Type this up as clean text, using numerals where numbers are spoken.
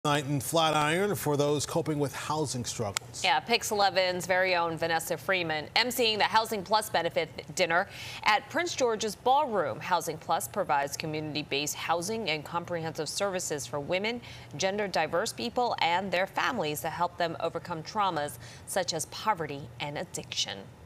Night in Flatiron for those coping with housing struggles. Yeah, PIX11's very own Vanessa Freeman emceeing the HousingPlus benefit dinner at Prince George's Ballroom. HousingPlus provides community-based housing and comprehensive services for women, gender-diverse people, and their families to help them overcome traumas such as poverty and addiction.